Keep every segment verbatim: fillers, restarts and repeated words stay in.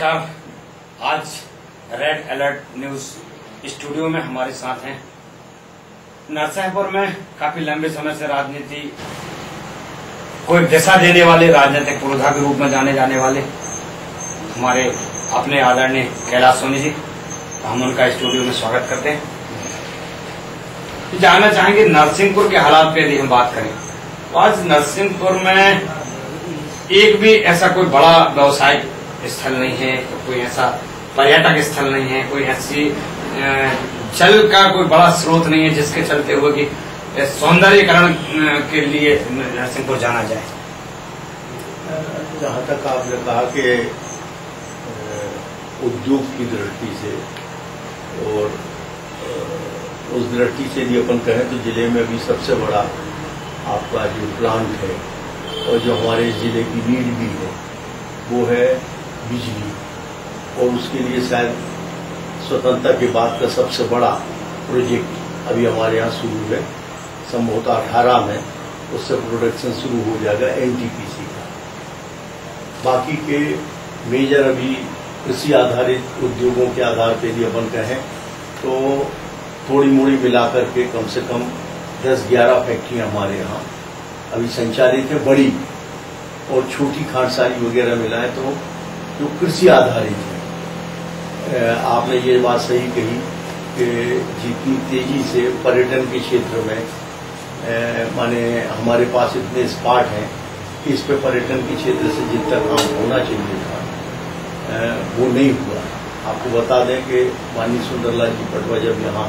साहब, आज red alert news studio में हमारे साथ हैं नरसिंहपुर में काफी लंबे समय से राजनीति को दिशा देने वाले, राजनीतिक पुरोधा के रूप में जाने जाने वाले हमारे अपने आदरणीय कैलाश सोनी जी। हम उनका स्टूडियो में स्वागत करते हैं। जानना चाहेंगे नरसिंहपुर के हालात पे यदि हम बात करें तो आज नरसिंहपुर में एक भी ऐसा कोई बड़ा व्यवसायिक स्थल नहीं है, तो कोई ऐसा पर्यटक स्थल नहीं है, कोई ऐसी जल का कोई बड़ा स्रोत नहीं है जिसके चलते हुए कि सौंदर्यीकरण के लिए नरसिंहपुर जाना जाए। जहाँ तक आपने कहा कि उद्योग की दृष्टि से और उस दृष्टि से यदि अपन कहें तो जिले में भी सबसे बड़ा आपका जो प्लांट है और जो हमारे जिले की नीड भी है वो है बिजली, और उसके लिए शायद स्वतंत्रता के बाद का सबसे बड़ा प्रोजेक्ट अभी हमारे यहाँ शुरू है। संभवतः अठारह में उससे प्रोडक्शन शुरू हो जाएगा एनटीपीसी का। बाकी के मेजर अभी कृषि आधारित उद्योगों के आधार पर यदि अपन कहें तो थोड़ी मोड़ी मिलाकर के कम से कम दस ग्यारह फैक्ट्रियां हमारे यहाँ अभी संचालित है, बड़ी और छोटी खांडसारी वगैरह मिलाएं तो जो कृषि आधारित है। आपने ये बात सही कही कि जितनी तेजी से पर्यटन के क्षेत्र में माने हमारे पास इतने स्पॉट हैं कि इस पे पर्यटन के क्षेत्र से जितना काम होना चाहिए था वो नहीं हुआ। आपको बता दें कि माननीय सुंदरलाल जी पटवा जब यहाँ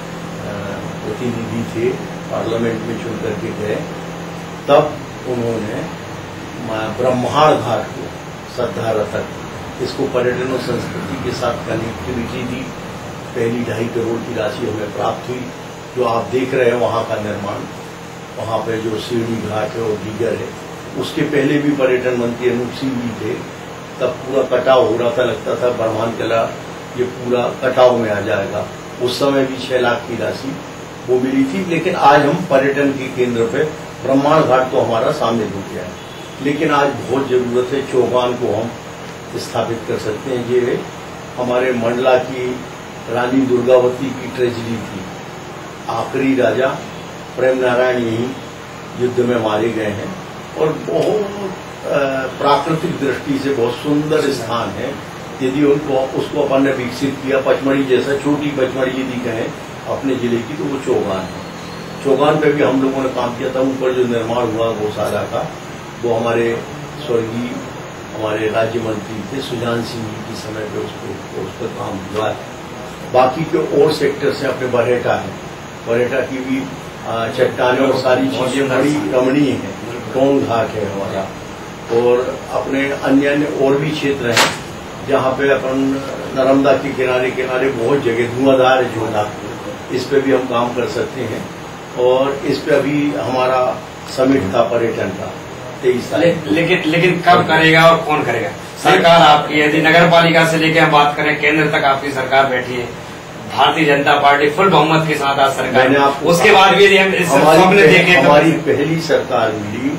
प्रतिनिधि थे, पार्लियामेंट में चुन करके गए, तब उन्होंने ब्रह्मांड घाट को सद्धारा तक इसको पर्यटन और संस्कृति के साथ कनेक्टिविटी दी। पहली ढाई करोड़ की राशि हमें प्राप्त हुई। जो आप देख रहे हैं वहाँ का निर्माण, वहाँ पे जो सीढ़ी घाट है और दीगर है, उसके पहले भी पर्यटन मंत्री अनूप सिंह जी थे, तब पूरा कटाव हो रहा था, लगता था ब्रह्मांड किला ये पूरा कटाव में आ जाएगा। उस समय भी छह लाख की राशि वो मिली थी। लेकिन आज हम पर्यटन के केंद्र पे ब्रह्मांड घाट तो हमारा सामने हो गया है, लेकिन आज बहुत जरूरत है चौगान को हम स्थापित कर सकते हैं। ये हमारे मंडला की रानी दुर्गावती की ट्रेजेडी थी। आखिरी राजा प्रेम नारायण यही युद्ध में मारे गए हैं और बहुत प्राकृतिक दृष्टि से बहुत सुंदर स्थान है। यदि उनको उसको अपन ने विकसित किया, पचमढ़ी जैसा छोटी पचमढ़ी यदि कहें अपने जिले की, तो वो चौगान है। चौगान पे भी हम लोगों ने काम किया था। ऊपर जो निर्माण हुआ गौशाला का, वो हमारे स्वर्गीय हमारे राज्य मंत्री थे सुजान सिंह जी के समय पे उसको उस पर काम हुआ है। बाकी के और सेक्टर से अपने बरहेटा है, बरहेटा की भी चट्टानें और सारी चीजें बड़ी रमणीय है। टोन घाट है हमारा, और अपने अन्य अन्य और भी क्षेत्र हैं जहाँ पे अपन नर्मदा के किनारे किनारे बहुत जगह धुआंधार है जो, इस पे भी हम काम कर सकते हैं। और इस पे अभी हमारा समिट था पर्यटन का तेईस तारीख। ले, लेकिन लेकिन कब करेगा और कौन करेगा? सरकार आपकी, यदि नगर पालिका से लेकर हम बात करें केंद्र तक आपकी सरकार बैठी है, भारतीय जनता पार्टी फुल बहुमत के साथ आज सरकार है, उसके बाद भी यदि हम इस सामने देखें, हमारी पहली सरकार मिली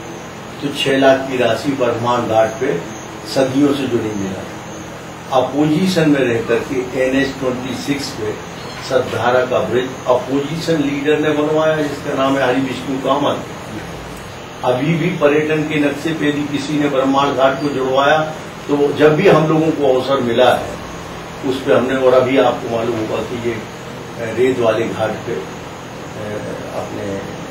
तो छह लाख की राशि ब्रह्मांड घाट पे सदियों से जो नहीं मिला। अपोजिशन में रह करके एन एच ट्वेंटी सिक्स पे सद्धारा का ब्रिज अपोजिशन लीडर ने बनवाया, जिसका नाम है हरि विष्णु कामत। अभी भी पर्यटन के नक्शे पे यदि किसी ने ब्रह्मांड घाट को जुड़वाया तो जब भी हम लोगों को अवसर मिला है उस पे हमने, और अभी आपको मालूम होगा कि ये रेत वाले घाट पे अपने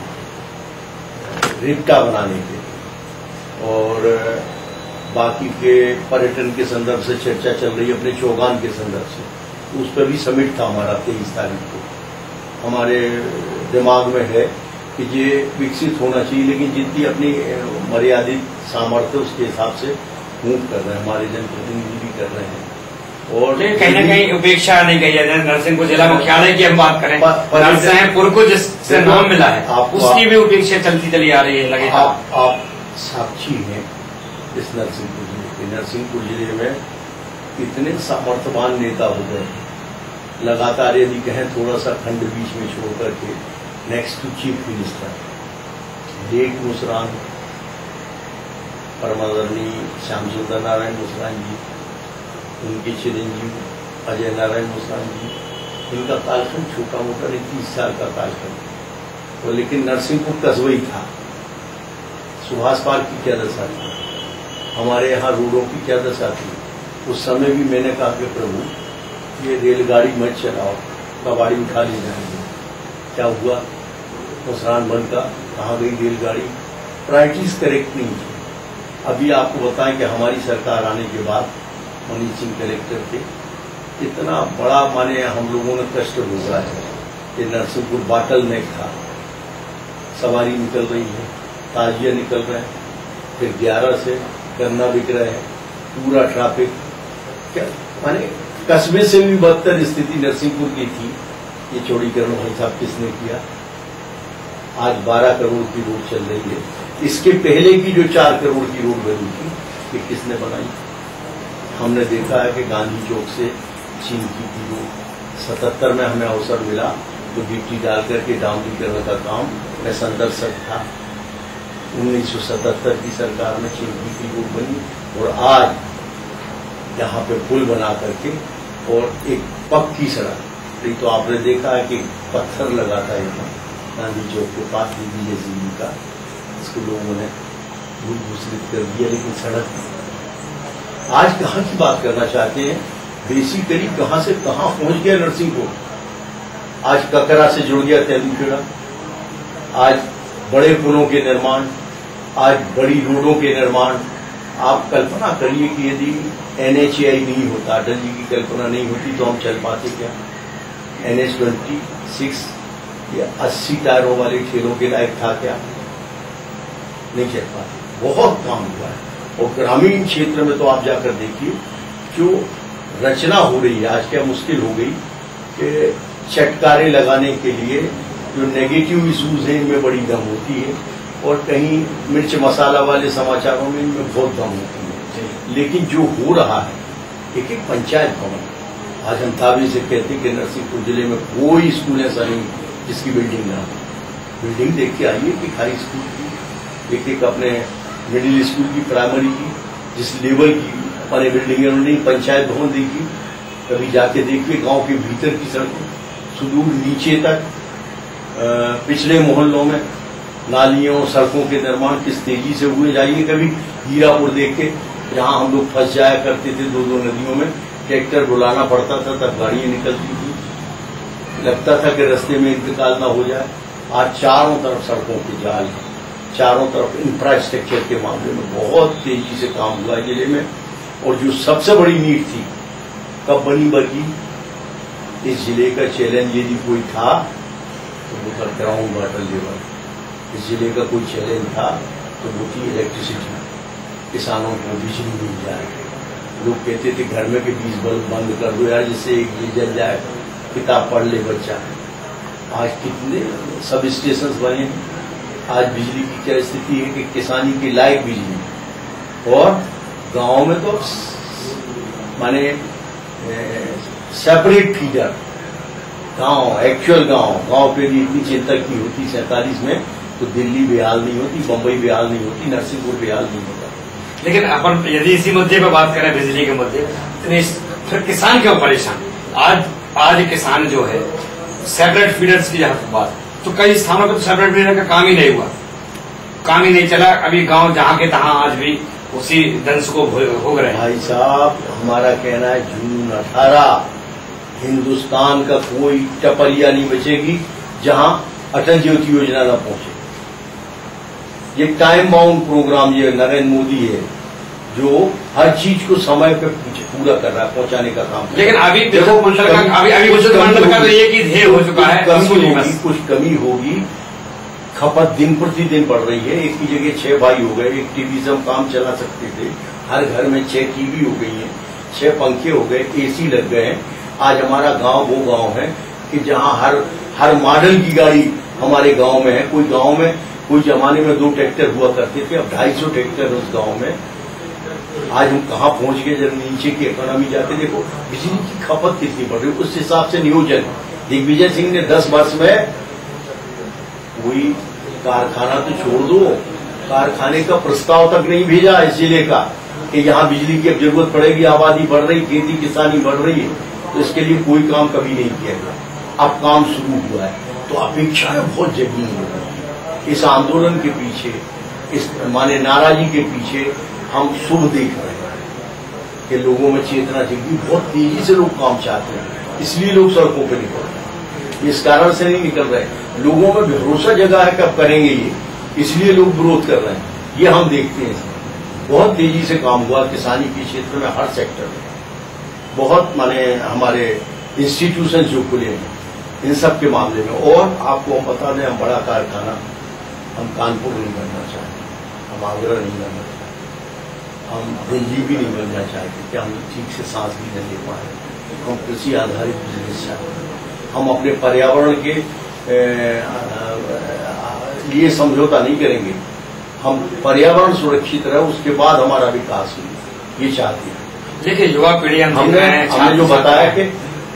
रिप्टा बनाने के और बाकी के पर्यटन के संदर्भ से चर्चा चल रही है, अपने चौगान के संदर्भ से, उस पर भी समिट था हमारा तेईस तारीख को। हमारे दिमाग में है कि ये विकसित होना चाहिए, लेकिन जितनी अपनी मर्यादित सामर्थ्य उसके हिसाब से मूव कर रहे हैं, हमारे जनप्रतिनिधि भी कर रहे हैं। और कहीं न कहीं उपेक्षा नहीं गई है। नरसिंहपुर जिला मुख्यालय की हम बात करें, नरसिंहपुर को जिससे नाम मिला है उसकी भी उपेक्षा चलती चली आ रही है। लगे आप, आप साक्षी हैं इस नरसिंहपुर जिले के। नरसिंहपुर जिले में इतने सामर्थ्यवान नेता हो गए, लगातार यदि कहें थोड़ा सा खंड बीच में छोड़ करके नेक्स्ट टू चीफ मिनिस्टर लेक मुसरान, परमादरणीय श्याम सुंदर नारायण मुसरान जी, उनके चिरंजीव अजय नारायण मुस्तान जी, इनका कालखंड छोटा मोटा नहीं, तीस साल का कालखंड, और लेकिन नरसिंहपुर कस्बा ही था। सुभाष पार्क की क्या दशा थी, हमारे यहाँ रोडों की क्या दशा थी। उस समय भी मैंने कहा कि प्रभु ये रेलगाड़ी मत चलाओ, कबाड़ी उठा ले जाएंगे। क्या हुआ, मुसरान बंद का, कहाँ गई रेलगाड़ी। प्रायोरिटीज करेक्ट नहीं थी। अभी आपको बताएं कि हमारी सरकार आने के बाद मनीष सिंह कलेक्टर थे, इतना बड़ा माने हम लोगों ने कष्ट भोगा है कि नरसिंहपुर बाटल नेक था, सवारी निकल रही है, ताजिया निकल रहे हैं, फिर ग्यारह से गन्ना बिक रहे हैं, पूरा ट्रैफिक, क्या माने कस्बे से भी बदतर स्थिति नरसिंहपुर की थी। ये चौड़ीकरण भाई साहब किसने किया। आज बारह करोड़ की रोड चल रही है। इसके पहले की जो चार करोड़ की रोड बनी थी, ये किसने बनाई। हमने देखा है कि गांधी चौक से चीन की थी रोड। सतहत्तर में हमें अवसर मिला तो गिट्टी डाल करके डामरीकरण का काम मैं संदर्शक था। उन्नीस सौ सतहत्तर की सरकार में चिंकी की रोड बनी, और आज यहाँ पे पुल बना करके और एक पक्की सड़क। तो आपने देखा है कि पत्थर लगा था यहाँ गांधी चौक के पास विजय सिंह का, इसको लोगों ने भूषित कर दिया, लेकिन सड़क आज कहाँ की बात करना चाहते हैं। बेसिकली कहां से कहां पहुंच गया नरसिंहपुर। आज ककरा से जुड़ गया तेंदुखेड़ा, आज बड़े पुलों के निर्माण, आज बड़ी रोडों के निर्माण। आप कल्पना करिए कि यदि एन एच ए आई नहीं होता, अटल जी की कल्पना नहीं होती, तो हम चल पाते क्या। एन एच ट्वेंटी सिक्स या अस्सी टायरों वाले ठेलों के लायक था क्या, नहीं चल पाते। बहुत काम हुआ है। और ग्रामीण क्षेत्र में तो आप जाकर देखिए जो रचना हो रही है। आज क्या मुश्किल हो गई कि चटकारे लगाने के लिए जो नेगेटिव इश्यूज हैं इनमें बड़ी दम होती है, और कहीं मिर्च मसाला वाले समाचारों में इनमें बहुत दम होती है। लेकिन जो हो रहा है, एक एक पंचायत भवन, आज हम ताबे से कहते हैं कि नरसिंहपुर जिले में कोई स्कूल ऐसा नहीं जिसकी बिल्डिंग ना हो। बिल्डिंग देख के आइए कि हाई स्कूल की, एक एक अपने मिडिल स्कूल की, प्राइमरी की, जिस लेवल की हमारे बिल्डिंगें नहीं। पंचायत भवन देखिए, कभी जाके देखिए गांव के भीतर की सड़कों, सुदूर नीचे तक पिछले मोहल्लों में नालियों सड़कों के निर्माण किस तेजी से हुए। जाइए कभी हीरापुर देख के, जहां हम लोग फंस जाया करते थे दो दो नदियों में, ट्रैक्टर बुलाना पड़ता था तब गाड़ियां निकलती थी, लगता था कि रास्ते में इंतकाल ना हो जाए। आज चारों तरफ सड़कों के जाल, चारों तरफ इंफ्रास्ट्रक्चर के मामले में बहुत तेजी से काम हुआ जिले में। और जो सबसे बड़ी नीड थी, कब बनी बरगी, इस जिले का चैलेंज यदि कोई था तो वो था ग्राउंड वाटर लेवल। इस जिले का कोई चैलेंज था तो वो थी इलेक्ट्रिसिटी, किसानों को बिजली मिल जाए। लोग कहते थे घर में के बीस बल्ब बंद कर दो यार, जिससे एक बिजली जल जाए, किताब पढ़ ले बच्चा। आज कितने सब स्टेशन बने। आज बिजली की क्या स्थिति है कि किसानी के लायक बिजली, और गांव में तो माने सेपरेट फीडर गांव, एक्चुअल गांव गांव पे भी इतनी चिंता की होती सैंतालीस में, तो दिल्ली बेहाल नहीं होती, बंबई बेहाल नहीं होती, नरसिंहपुर बेहाल नहीं होता। लेकिन अपन यदि इसी मुद्दे पर बात करें, बिजली के मुद्दे, फिर किसान क्यों परेशान। आज आज किसान जो है सेपरेट फीडर्स की जहां बात, तो कई स्थानों पर तो सेपरेट फीडर का काम ही नहीं हुआ, काम ही नहीं चला। अभी गांव जहां के तहां आज भी उसी दंश को भोग रहे हैं। भाई साहब, हमारा कहना है जून अठारह हिंदुस्तान का कोई टपरिया नहीं बचेगी जहां अटल ज्योति योजना न पहुंचे। ये टाइम बाउंड प्रोग्राम ये नरेंद्र मोदी है जो हर चीज को समय पे पूरा कर रहा है, पहुंचाने का काम। लेकिन अभी देखो मंडल का अभी अभी कुछ मंडल का तो एक ही ध्येय हो चुका है, कमी होगी, कुछ कमी होगी। खपत दिन प्रतिदिन बढ़ रही है। एक की जगह छह भाई हो गए, एक टीवी से हम काम चला सकते थे, हर घर में छह टीवी हो गई है, छह पंखे हो गए, एसी लग गए हैं। आज हमारा गांव वो गांव है कि जहां हर हर मॉडल की गाड़ी हमारे गांव में है। कोई गांव में कोई जमाने में दो ट्रैक्टर हुआ करते थे, अब ढाई सौ ट्रैक्टर उस गांव में। आज हम कहां पहुंच गए, जब नीचे की इकोनॉमी जाके देखो, बिजली की खपत कितनी बढ़ रही है, उस हिसाब से नियोजन। दिग्विजय सिंह ने दस वर्ष में कोई कारखाना तो छोड़ दो, कारखाने का प्रस्ताव तक नहीं भेजा इस जिले का। कि यहाँ बिजली की अब जरूरत पड़ेगी, आबादी बढ़ रही, खेती किसानी बढ़ रही है, तो इसके लिए कोई काम कभी नहीं किया गया। अब काम शुरू हुआ है तो अपेक्षाएं बहुत जगी हैं। इस आंदोलन के पीछे, इस माने नाराजी के पीछे हम शुभ देख रहे हैं कि लोगों में चेतना जगी, बहुत तेजी से लोग काम चाहते हैं, इसलिए लोग सड़कों पर निकल रहे हैं। इस कारण से नहीं निकल रहे, लोगों में भरोसा जगा है कब करेंगे ये, इसलिए लोग विरोध कर रहे हैं। ये हम देखते हैं, बहुत तेजी से काम हुआ किसानी के क्षेत्र में, हर सेक्टर में बहुत माने हमारे इंस्टीट्यूशन जो खुले हैं इन सब के मामले में। और आपको हम बता दें, हम बड़ा कारखाना हम कानपुर नहीं बनना चाहते, हम आगरा नहीं बनना चाहते, हम दिल्ली भी नहीं बनना चाहते कि हम ठीक से सांस भी न ले पाए। हम कृषि आधारित बिजनेस चाहते हैं, हम अपने पर्यावरण के लिए समझौता नहीं करेंगे, हम पर्यावरण सुरक्षित रहे उसके बाद हमारा विकास हो, ये चाहते हैं। देखिए युवा पीढ़ी हमने हमने जो बताया कि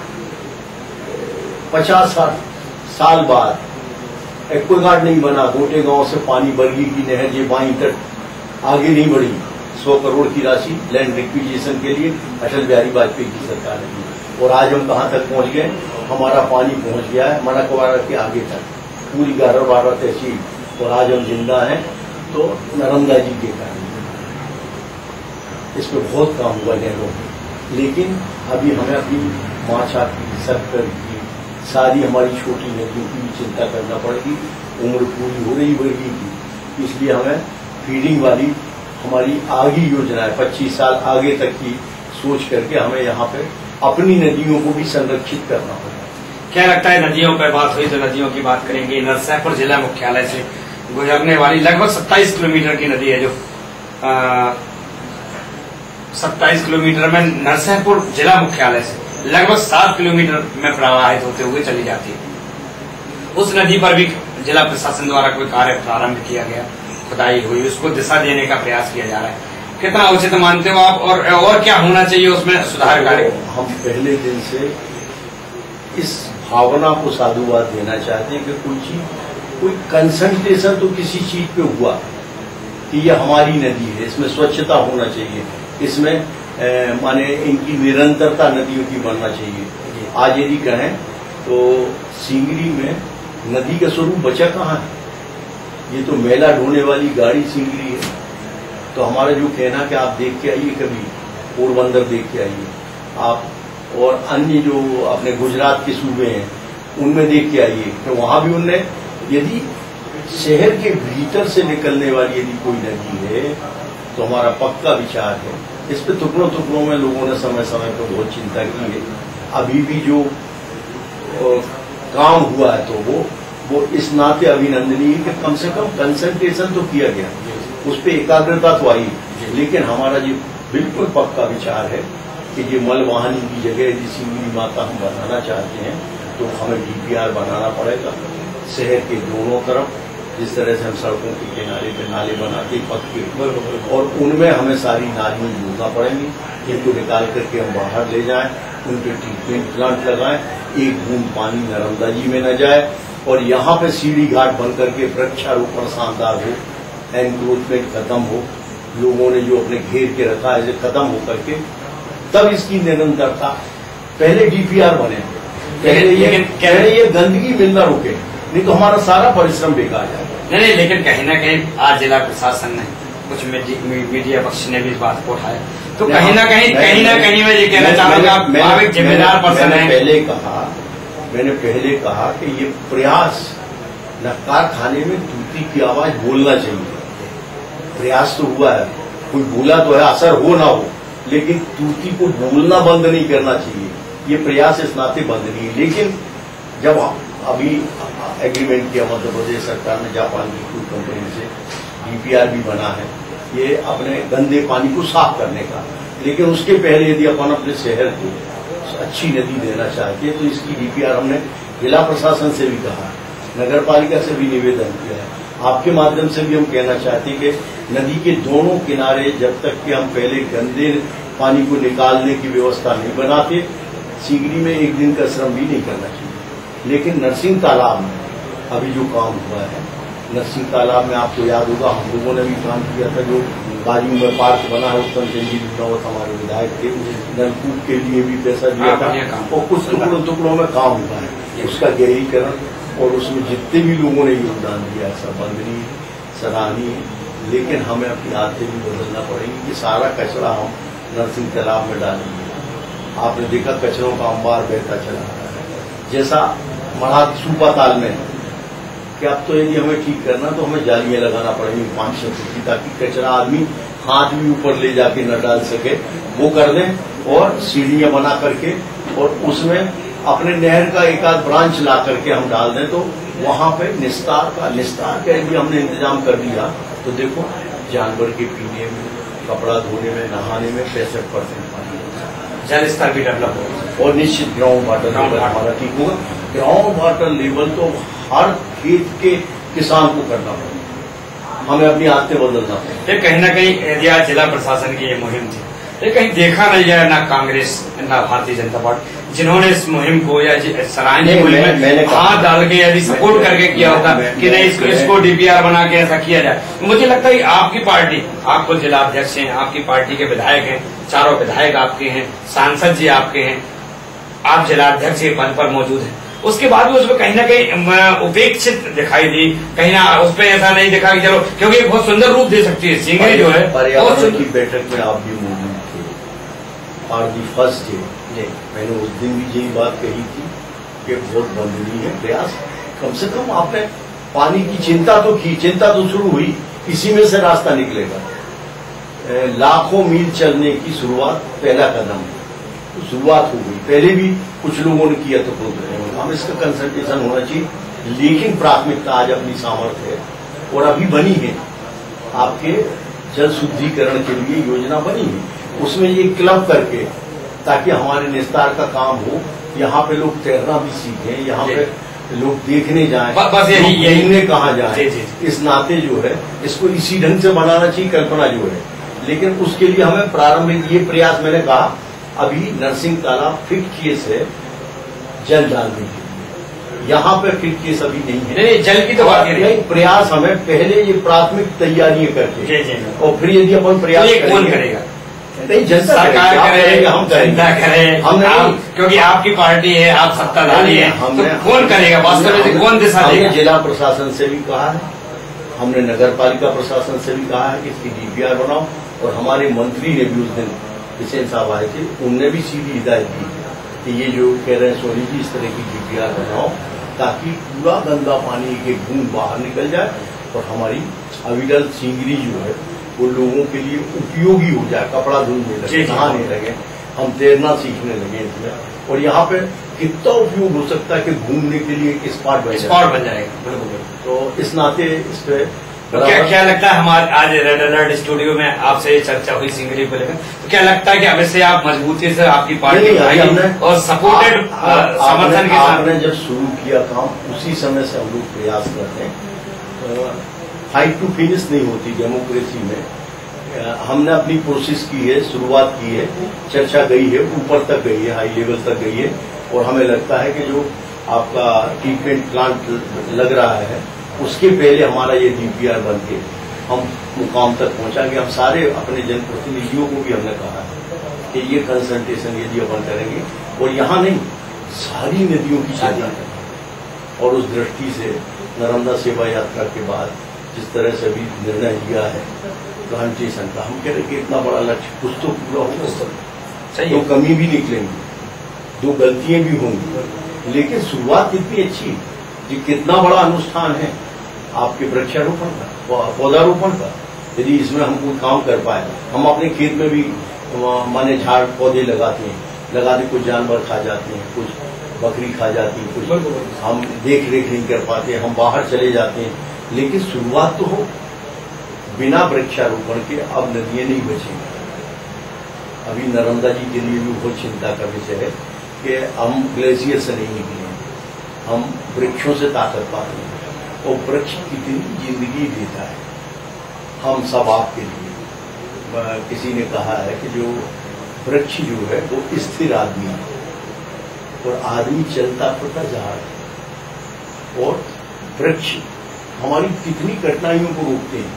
पचास साठ साल बाद एक्वागार्ड नहीं बना, गोटे गांव से पानी बरगी की नहर ये बाई तक आगे नहीं बढ़ी। सौ करोड़ की राशि लैंड रिक्विजिशन के लिए अटल बिहारी वाजपेयी की सरकार ने दी, और आज हम कहां तक पहुंच गए, हमारा पानी पहुंच गया है मणकवाड़ा के आगे तक, पूरी ग्यारह बारह तहसील, और आज हम जिंदा हैं तो नर्मदा जी के कारण। इस पर बहुत काम हुआ नहरों में, लेकिन अभी हमें अपनी माछा की, सक्कर की, सारी हमारी छोटी नदियों की भी चिंता करना पड़ेगी। उम्र पूरी हो रही वर्गी की, इसलिए हमें फीडिंग वाली हमारी आगे योजना है, पच्चीस साल आगे तक की सोच करके हमें यहाँ पे अपनी नदियों को भी संरक्षित करना होगा। क्या लगता है, नदियों पर बात हुई तो नदियों की बात करेंगे। नरसिंहपुर जिला मुख्यालय से गुजरने वाली लगभग सत्ताईस किलोमीटर की नदी है, जो सत्ताईस किलोमीटर में नरसिंहपुर जिला मुख्यालय से लगभग सात किलोमीटर में प्रवाहित होते हुए चली जाती है। उस नदी पर भी जिला प्रशासन द्वारा कोई कार्य प्रारंभ किया गया, खुदाई हुई, उसको दिशा देने का प्रयास किया जा रहा है, कितना उचित मानते हो आप, और और क्या होना चाहिए उसमें सुधार कार्य? हम पहले दिन से इस भावना को साधुवाद देना चाहते हैं कि कोई चीज, कोई कंसंट्रेशन तो किसी चीज पे हुआ कि ये हमारी नदी है, इसमें स्वच्छता होना चाहिए, इसमें ए, माने इनकी निरंतरता नदियों की बनना चाहिए। आज यदि कहें तो सिंगरी में नदी का स्वरूप बचा कहाँ है? ये तो मेला ढोने वाली गाड़ी सिंगरी है। तो हमारा जो कहना कि आप देख के आइए, कभी पोरबंदर देख के आइए आप, और अन्य जो अपने गुजरात के सूबे हैं उनमें देख के आइए कि वहां भी उनने, यदि शहर के भीतर से निकलने वाली यदि कोई नदी है तो हमारा पक्का विचार है। इस पे टुकड़ों टुकड़ों में लोगों ने समय समय पर बहुत चिंता की है। अभी भी जो काम हुआ है तो वो वो इस नाते अभिनंदनीय है कि कम से कम कंसंट्रेशन तो किया गया, उस पर एकाग्रता तो आई, लेकिन हमारा जो बिल्कुल पक्का विचार है कि ये मलवाहनी की जगह यदि सिंगरी माता हम बनाना चाहते हैं तो हमें डीपीआर बनाना पड़ेगा। शहर के दोनों तरफ जिस तरह से हम सड़कों के किनारे पे नाले बनाते पक्के, और उनमें हमें सारी नालियां जोड़ना पड़ेंगी, जिनको निकाल करके हम बाहर ले जाएं, उनके ट्रीटमेंट प्लांट लगाएं, एक बूंद पानी नर्मदा जी में न जाए, और यहाँ पे सीढ़ी घाट बन करके वृक्षारोपण शानदार हो, एनक्रोचमेंट खत्म हो, लोगों ने जो अपने घेर के रखा है खत्म हो करके तब इसकी निरंतरता, पहले डीपीआर बने, पहले ये पहले ये गंदगी मिलना रुके, नहीं तो हमारा सारा परिश्रम बेकार जाएगा। नहीं नहीं, लेकिन कहीं ना कहीं आज जिला प्रशासन ने, कुछ मीडिया पक्ष ने भी इस बात को उठाया, तो कहीं ना कहीं कहीं ना कहीं मैं ये कहना चाहूंगा, आप एक जिम्मेदार पर्सन है। पहले कहा मैंने पहले कहा कि ये प्रयास न कारखाने में तूती की आवाज बोलना चाहिए, प्रयास तो हुआ है, कोई बोला तो है, असर हो ना हो, लेकिन तूती को बोलना बंद नहीं करना चाहिए, ये प्रयास इस नाते बंद नहीं है। लेकिन जब अभी एग्रीमेंट किया मध्य प्रदेश सरकार ने जापान की कोई कंपनी से, डीपीआर भी बना है ये अपने गंदे पानी को साफ करने का, लेकिन उसके पहले यदि अपन अपने शहर को अच्छी नदी देना चाहते हैं तो इसकी डीपीआर हमने जिला प्रशासन से भी कहा, नगर पालिका से भी निवेदन किया है, आपके माध्यम से भी हम कहना चाहते हैं कि नदी के दोनों किनारे जब तक कि हम पहले गंदे पानी को निकालने की व्यवस्था नहीं बनाते, सिंगरी में एक दिन का श्रम भी नहीं करना चाहिए। लेकिन नरसिंह तालाब में अभी जो काम हुआ है, नरसिंह तालाब में आपको याद होगा हम लोगों ने भी काम किया था, जो बाजू में पार्क बना है, उत्तम चंद जी लुनावत हमारे विधायक थे, नलकूप के लिए भी पैसा दिया था और कुछ टुकड़ों टुकड़ों में काम हुआ है उसका गहरीकरण और उसमें जितने भी लोगों ने योगदान दिया सब वंदनीय सराहनीय। लेकिन हमें अपनी आदतें भी बदलना पड़ेगी कि सारा कचरा हम नरसिंह तालाब में डालेंगे। आपने देखा कचरों का अंबार बहता चला रहा है जैसा मढ़ा सूपा ताल में है कि अब तो यदि हमें ठीक करना तो हमें जालियां लगाना पड़ेंगी पांच सौ फुट की, ताकि कचरा आदमी हाथ भी ऊपर ले जाके न डाल सके, वो कर दें और सीढ़ियां बना करके और उसमें अपने नहर का एक आध ब्रांच ला करके हम डाल दें तो वहां पे निस्तार का निस्तार का यदि हमने इंतजाम कर दिया तो देखो जानवर के पीने में, कपड़ा धोने में, नहाने में पैंसठ परसेंट पानी होता है, जल स्तर भी डेवलप होगा और निश्चित ग्राउंड वाटर लेवल हमारा ठीक होगा। ग्राउंड वाटर लेवल तो हर खेत के किसान को करना पड़ेगा, हमें अपनी आदतें बदलना पड़ेगा। कहीं ना कहीं एरिया जिला प्रशासन की ये मुहिम थी, ये कहीं देखा नहीं गया ना कांग्रेस ना भारतीय जनता पार्टी जिन्होंने इस मुहिम को या सराहनीय मुहिम में हाथ डाल के यदि सपोर्ट करके किया होता कि नहीं इसको इसको डीपीआर बना के ऐसा किया जाए। मुझे लगता है कि आपकी पार्टी, आप खुद जिला अध्यक्ष हैं, आपकी पार्टी के विधायक हैं, चारों विधायक आपके हैं, सांसद जी आपके हैं, आप जिला अध्यक्ष के पद पर मौजूद हैं, उसके बाद भी उसमें कहीं ना कहीं उपेक्षित दिखाई दी, कहीं ना उस पर ऐसा नहीं दिखा कि चलो, क्योंकि बहुत सुंदर रूप दे सकती है सिंगरी जो है। पर्यावरण की बैठक में आप भी मौजूद थे और दी फर्स्ट डे मैंने उस दिन भी यही बात कही थी कि बहुत वंदनीय है प्रयास, कम से कम आपने पानी की चिंता तो की, चिंता तो शुरू हुई, इसी में से रास्ता निकलेगा। लाखों मील चलने की शुरुआत पहला कदम तो शुरुआत हो गई, पहले भी कुछ लोगों ने किया तो खुद रहे, हम इसका कंसल्टेशन होना चाहिए, लेकिन प्राथमिकता आज अपनी सामर्थ्य है और अभी बनी है, आपके जल शुद्धिकरण के लिए योजना बनी है, उसमें ये क्लब करके ताकि हमारे निस्तार का काम हो, यहाँ पे लोग तैरना भी सीखें, यहाँ पे लोग देखने जाएं, बस यही घूमने कहाँ जाएं, इस नाते जो है इसको इसी ढंग से बनाना चाहिए कल्पना जो है। लेकिन उसके लिए हमें प्रारंभिक ये प्रयास, मैंने कहा अभी नरसिंह तालाब फिट केस है जल डालने के लिए, यहाँ पे फिट केस अभी नहीं है, नहीं, जल की तो बात नहीं, प्रयास हमें पहले ये प्राथमिक तैयारियां करके और फिर यदि अपन प्रयास कौन करेगा, नहीं जनता सरकार करे, हम जनता करें, हम आप, क्योंकि आपकी पार्टी है, आप सत्ताधारी है, तो कौन करेगा वास्तव में, कौन दिशा देगा? जिला प्रशासन से भी कहा है, हमने नगर पालिका प्रशासन से भी कहा है कि इसकी डीपीआर बनाओ और हमारे मंत्री ने भी उस दिन किशन साहब आए थे, उनने भी सीधी हिदायत दी कि ये जो कह रहे हैं सोनी जी इस तरह की डीपीआर बनाओ ताकि पूरा गंदा पानी के बूंद बाहर निकल जाए और हमारी अविरल सिंगरी जो है वो लोगों के लिए उपयोगी हो जाए, कपड़ा धुलने लगे, नहाने लगे, हम तैरना सीखने लगे इसमें, और यहाँ पे कितना उपयोग हो सकता है कि घूमने के लिए एक स्पॉट बन स्पॉट बन जाएगा। तो इस नाते इस पे तो क्या क्या लगता है, हमारे आज रेड अलर्ट स्टूडियो में आपसे चर्चा हुई सिंगरी को लेकर, तो क्या लगता है कि अब से आप मजबूती से आपकी पार्टी और सपोर्टेड समर्थन के साथ आपने जब शुरू किया काम उसी समय से हम लोग प्रयास करते हैं, फाइट टू फिनिश नहीं होती डेमोक्रेसी में, हमने अपनी कोशिश की है, शुरुआत की है, चर्चा गई है, ऊपर तक गई है, हाई लेवल तक गई है और हमें लगता है कि जो आपका ट्रीटमेंट प्लांट लग रहा है उसके पहले हमारा ये डीपीआर बन के हम मुकाम तक पहुंचाएंगे। हम सारे अपने जनप्रतिनिधियों को भी हमने कहा है कि ये कंसल्टेशन यदि अपन करेंगे और यहाँ नहीं सारी नदियों की चिंता करें और उस दृष्टि से नर्मदा सेवा यात्रा के बाद जिस तरह से अभी निर्णय लिया है प्लांटेशन का, हम कह रहे कि इतना बड़ा लक्ष्य कुछ तो पूरा होगा, दो कमी भी निकलेंगी, दो गलतियां भी होंगी, लेकिन शुरुआत कितनी अच्छी, ये कितना बड़ा अनुष्ठान है आपके वृक्षारोपण का, पौधारोपण का, यदि इसमें हम कोई काम कर पाए, हम अपने खेत में भी माने झाड़ पौधे लगाते हैं, लगाते कुछ जानवर खा जाते हैं, कुछ बकरी खा जाती है, कुछ हम देख रेख नहीं कर पाते, हम बाहर चले जाते हैं, लेकिन शुरुआत तो हो। बिना वृक्षारोपण के अब नदियां नहीं बचेंगी। अभी नर्मदा जी के लिए भी बहुत चिंता का विषय है कि हम ग्लेशियर से नहीं निकले, हम वृक्षों से ताकत पाते हैं और वृक्ष कितनी जिंदगी देता है हम सब आपके लिए। किसी ने कहा है कि जो वृक्ष जो है वो स्थिर आदमी है और आदमी चलता फिरता झाड़ है, और वृक्ष हमारी कितनी कठिनाइयों को रोकते हैं,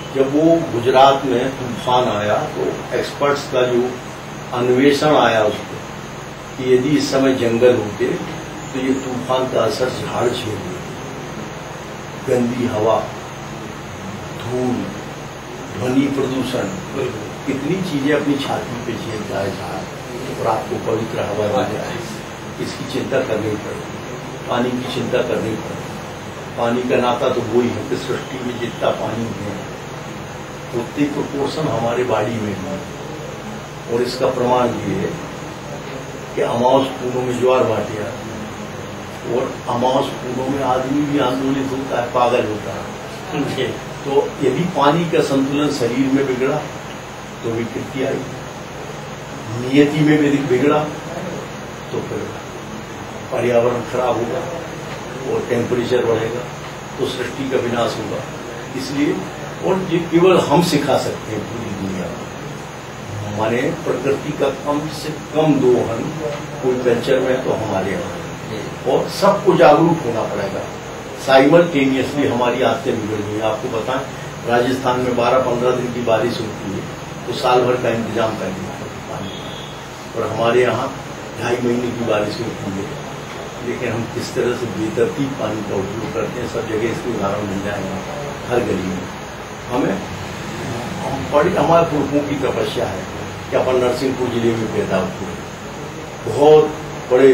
जब वो गुजरात में तूफान आया तो एक्सपर्ट्स का जो अन्वेषण आया उसको कि यदि इस समय जंगल होते तो ये तूफान का असर झाड़ झेल लेते, गंदी हवा, धूल, ध्वनि प्रदूषण, कितनी चीजें अपनी छाती पे झेलता है झाड़, और आपको पवित्र हवा मिल जाए, इसकी चिंता करनी पड़ेगी, पानी की चिंता करनी पड़ेगी। पानी का नाता तो वही है कि सृष्टि में जितना पानी है उतनी प्रोपोर्शन हमारे बॉडी में है, और इसका प्रमाण ये है कि अमावस पूर्णों में ज्वार भाटी आती है, और अमावस पूर्णों में आदमी भी आंदोलित होता है, पागल होता है। तो यदि पानी का संतुलन शरीर में बिगड़ा तो विकृति आई, नियति में यदि बिगड़ा तो फिर पर्यावरण खराब होगा और टेम्परेचर बढ़ेगा तो सृष्टि का विनाश होगा। इसलिए और ये केवल हम सिखा सकते हैं पूरी दुनिया को, माने प्रकृति का कम से कम दोहन कोई कल्चर में तो हमारे यहाँ, और सबको जागरूक होना पड़ेगा। साइमल्टेनियसली हमारी आदतें बिगड़ गई। आपको बताएं, राजस्थान में बारह पंद्रह दिन की बारिश होती है तो साल भर का इंतजाम करना पड़ता है पानी का, और हमारे यहाँ ढाई महीने की बारिश होती है, लेकिन हम किस तरह से बेतरतीब पानी का उपयोग करते हैं। सब जगह इसके उदाहरण मिल जाएंगे, हर गली में। हमें हम बड़ी हमारे पुरखों की तपस्या है कि अपन नरसिंहपुर जिले में पैदा हुए, बहुत बड़े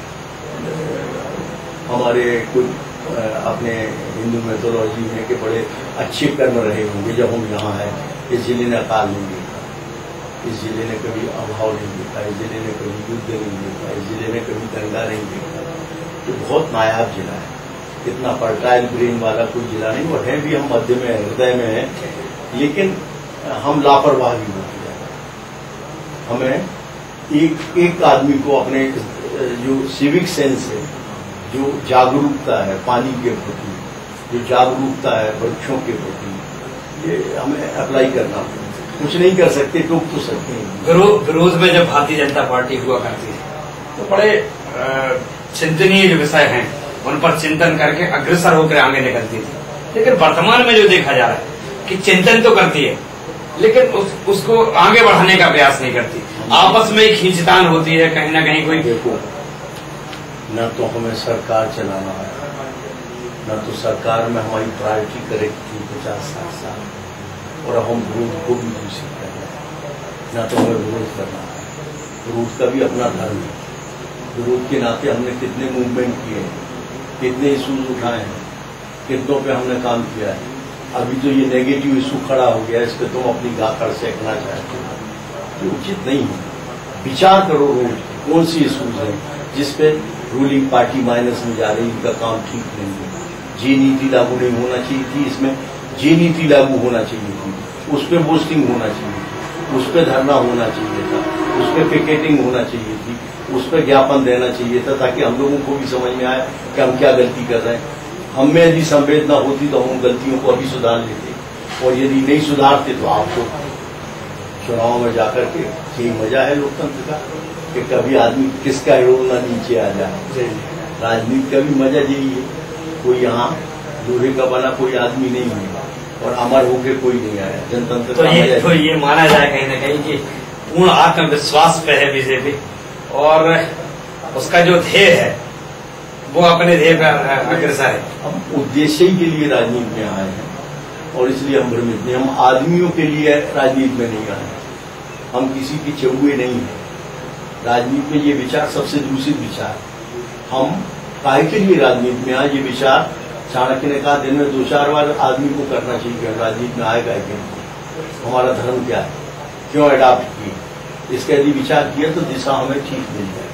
हमारे कुछ अपने हिंदू मैथोलॉजी में के बड़े अच्छे कर्म रहे होंगे जब हम यहाँ हैं। इस जिले ने अकाल नहीं देखा, इस जिले ने कभी अभाव नहीं देखा, इस जिले ने कभी युद्ध नहीं देखा, इस जिले ने कभी दंगा नहीं देखा। तो बहुत नायाब जिला है, इतना फर्टाइल ब्रेन वाला कोई जिला नहीं, और है भी हम मध्य में हृदय में है, लेकिन हम लापरवाह भी होते हैं। हमें एक एक आदमी को अपने जो सिविक सेंस है, जो जागरूकता है पानी के प्रति, जो जागरूकता है वृक्षों के प्रति, ये हमें अप्लाई करना पड़ेगा। कुछ नहीं कर सकते, टोक तो सकते हैं। विरोध में जब भारतीय जनता पार्टी हुआ करती है तो बड़े चिंतनीय जो विषय हैं उन पर चिंतन करके अग्रसर होकर आगे निकलती थी, लेकिन वर्तमान में जो देखा जा रहा है कि चिंतन तो करती है लेकिन उस, उसको आगे बढ़ाने का प्रयास नहीं करती, आपस में ही खींचतान होती है कहीं ना कहीं। कोई देखो, न तो हमें सरकार चलाना है, न तो सरकार में हमारी प्रायोरिटी करेक्ट थी पचास साठ साल, और हम विरोध को भी दूषित कर रहे हैं। न तो हमें विरोध करना है, विरोध का भी अपना धर्म है। विरोध के नाते हमने कितने मूवमेंट किए हैं, कितने इशूज उठाए हैं, कितनों पे हमने काम किया है। अभी तो ये नेगेटिव इशू खड़ा हो गया, इस पर तुम अपनी गाकड़ सेकना चाहते हो, ये उचित नहीं है। विचार करो रोज कौन सी इशूज है जिसपे रूलिंग पार्टी माइनस में जा रही, इनका काम ठीक नहीं है। जी नीति लागू नहीं होना चाहिए थी, इसमें जी नीति लागू होना चाहिए थी, उस पर पोस्टिंग होना चाहिए थी, उस पर धरना होना चाहिए था, उस पर पिकेटिंग होना चाहिए थी, उस पर ज्ञापन देना चाहिए था, ताकि हम लोगों को भी समझ में आए कि हम क्या गलती कर रहे हैं। हम में यदि संवेदना होती तो हम गलतियों को अभी सुधार लेते, और यदि नहीं सुधारते तो आपको चुनाव में जाकर के यही मजा है लोकतंत्र का कि कभी आदमी किसका रोना नीचे आ जाए। राजनीति का भी मजा यही है, कोई यहाँ लोहे का बना कोई आदमी नहीं है और अमर होके कोई नहीं आया। जनतंत्र तो ये तो ये माना जाए कहीं ना कहीं कि पूर्ण आत्मविश्वास पे है बीजेपी, और उसका जो ध्येय है वो अपने ध्येय पर अग्रसर है। हम उद्देश्य के लिए राजनीति में आए हैं और इसलिए हम भ्रमित नहीं, हम आदमियों के लिए राजनीति में नहीं आए, हम किसी के चौबे नहीं हैं। राजनीति में ये विचार सबसे दूषित विचार, हम काहे के लिए राजनीति में आए, ये विचार चाणक्य ने कहा दिन में दो चार बार आदमी को करना चाहिए। राजनीति में आएगा कि हमारा धर्म क्या है, क्यों अडॉप्ट किए, इसका यदि विचार किया तो दिशा हमें ठीक मिल जाए।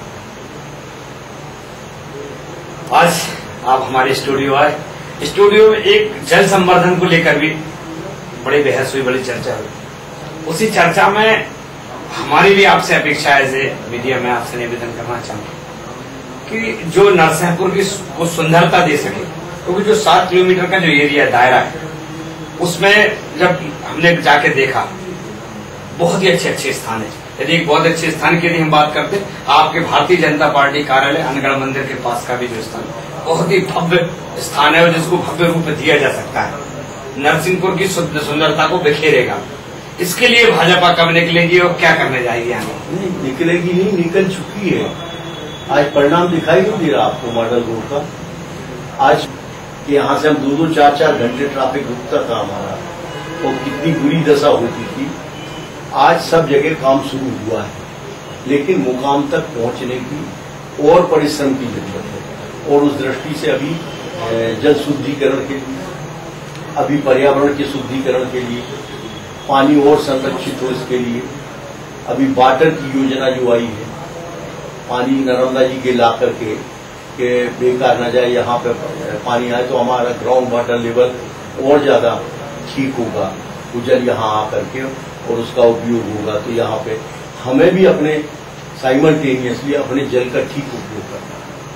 आज आप हमारे स्टूडियो आए, स्टूडियो में एक जल संवर्धन को लेकर भी बड़ी बहस हुई, बड़ी चर्चा हुई। उसी चर्चा में हमारी भी आपसे अपेक्षा है, जे मीडिया में आपसे निवेदन करना चाहूंगा कि जो नरसिंहपुर की को सुंदरता दे सके, क्योंकि तो जो सात किलोमीटर का जो एरिया दायरा है उसमें जब हमने जाके देखा बहुत ही अच्छे अच्छे स्थान है। यदि एक बहुत अच्छे स्थान की यदि हम बात करते, आपके भारतीय जनता पार्टी कार्यालय अनगढ़ मंदिर के पास का भी जो स्थान बहुत ही भव्य स्थान है और जिसको भव्य रूप दिया जा सकता है। नरसिंहपुर की शुद्ध सुंदरता को बिखेरेगा। इसके लिए भाजपा कब निकलेगी और क्या करने जाएगी आगे? नहीं निकलेगी, नहीं निकल चुकी है। आज परिणाम दिखाई नहीं दे रहा आपको मॉडल रोड का। आज यहाँ से हम दो दो चार चार घंटे ट्रैफिक रुकता था हमारा और कितनी बुरी दशा होती थी। आज सब जगह काम शुरू हुआ है, लेकिन मुकाम तक पहुंचने की और परिश्रम की जरूरत है। और उस दृष्टि से अभी जल शुद्धिकरण के लिए, अभी पर्यावरण के शुद्धिकरण के लिए, पानी और संरक्षित हो इसके लिए अभी वाटर की योजना जो आई है, पानी नर्मदा जी के ला करके के बेकार न जाए, यहाँ पे पानी आए तो हमारा ग्राउंड वाटर लेवल और ज्यादा ठीक होगा। वो जल यहाँ आकर के और उसका उपयोग होगा, तो यहाँ पे हमें भी अपने साइमल्टेनियसली अपने जल का ठीक उपयोग करना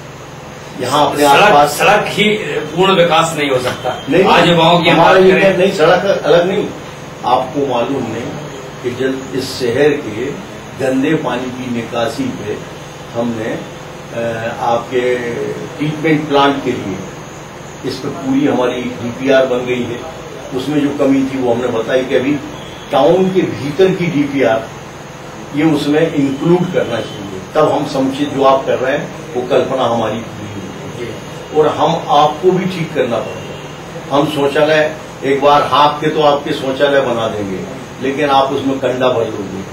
है। यहाँ अपने आसपास सड़क ही पूर्ण विकास नहीं हो सकता। नहीं, आज युवाओं की हमारा ये नहीं, सड़क अलग नहीं। आपको मालूम नहीं कि जब इस शहर के गंदे पानी की निकासी पे हमने आपके ट्रीटमेंट प्लांट के लिए इस पर पूरी हमारी डीपीआर बन गई है। उसमें जो कमी थी वो हमने बताई कि अभी टाउन के भीतर की डीपीआर ये उसमें इंक्लूड करना चाहिए, तब हम समुचित जो आप कर रहे हैं वो कल्पना हमारी पूरी होगी। और हम आपको भी ठीक करना पड़ेगा। हम शौचालय एक बार हाँक के तो आपके शौचालय बना देंगे, लेकिन आप उसमें कंडा भर लोगे,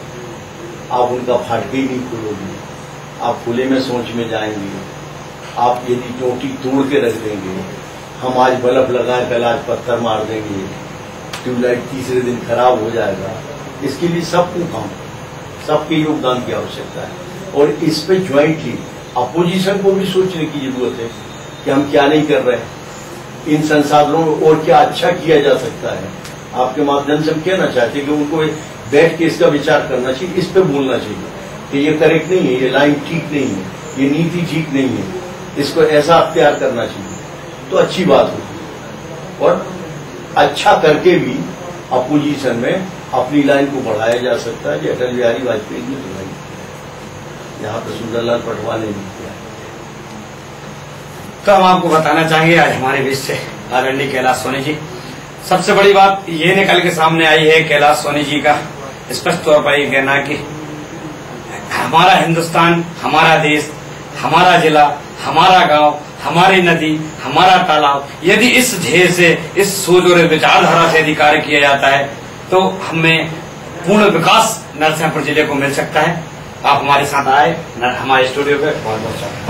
आप उनका फाटके ही नहीं खोलोगे, आप खुले में शौच में जाएंगे, आप यदि टोटी तोड़ के रख देंगे, हम आज बल्ब लगाए कल आज पत्थर मार देंगे, ट्यूबलाइट तीसरे दिन खराब हो जाएगा। इसके लिए सबको काम, सबके योगदान की आवश्यकता है। और इस पे ज्वाइंटली अपोजिशन को भी सोचने की जरूरत है कि हम क्या नहीं कर रहे हैं, इन संसाधनों और क्या अच्छा किया जा सकता है। आपके माध्यम से हम कहना चाहते हैं कि उनको बैठ के इसका विचार करना चाहिए, इस पे बोलना चाहिए कि ये करेक्ट नहीं है, ये लाइन ठीक नहीं है, ये नीति ठीक नहीं है, इसको ऐसा अख्तियार करना चाहिए, तो अच्छी बात होगी। और अच्छा करके भी अपोजिशन में अपनी लाइन को बढ़ाया जा सकता है। अटल बिहारी वाजपेयी ने तो नहीं, यहाँ पे सुंदरलाल पटवार ने भी किया। तो हम आपको बताना चाहेंगे आज हमारे बीच से आदरणीय कैलाश सोनी जी। सबसे बड़ी बात ये निकल के सामने आई है कैलाश सोनी जी का स्पष्ट तौर पर यह कहना कि हमारा हिंदुस्तान, हमारा देश, हमारा जिला, हमारा गांव, हमारी नदी, हमारा तालाब, यदि इस ध्येय से, इस सोच और विचारधारा से यदि कार्य किया जाता है तो हमें पूर्ण विकास नरसिंहपुर जिले को मिल सकता है। आप हमारे साथ आए हमारे स्टूडियो पे, बहुत बहुत